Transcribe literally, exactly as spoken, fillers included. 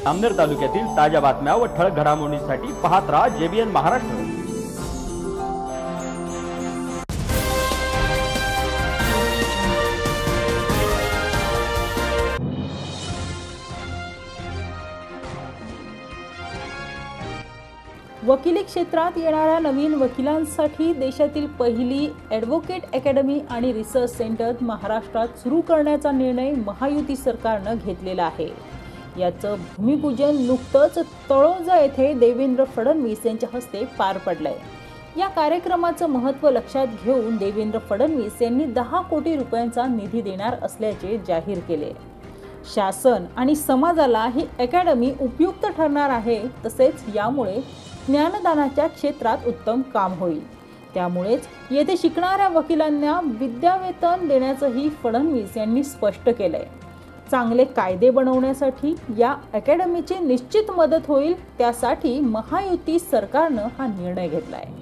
अमनेर तालुक्यातील ताज्या बातम्या व ठळक घडामोडींसाठी पाहत राहा जेबीएन महाराष्ट्र। वकिली क्षेत्रात येणाऱ्या नवीन वकिलांसाठी देशातील पहिली ॲडव्होकेट अकॅडमी आणि रिसर्च सेंटर महाराष्ट्रात सुरू करण्याचा निर्णय महायुती सरकारनं घेतलेला आहे। याचं भूमिपूजन नुकतंच तळोजा येथे देवेंद्र फडणवीस यांच्या हस्ते पार पडलंय। या कार्यक्रमाचं महत्त्व लक्षात घेऊन देवेंद्र फडणवीस यांनी दहा कोटी रुपयांचा निधी देणार असल्याचे जाहीर केले। शासन आणि समाजाला ही अकॅडमी उपयुक्त ठरणार आहे, तसेच यामुळे ज्ञानदानाच्या क्षेत्रात उत्तम काम होईल। त्यामुळेच येथे शिकणाऱ्या वकिलांना विद्यावेतन देण्याचंही फडणवीस यांनी स्पष्ट केलंय। चांगले कायदे बनवण्यासाठी या अकॅडमीची निश्चित मदत होईल, त्यासाठी महायुती सरकारनं हा निर्णय घेतलाय।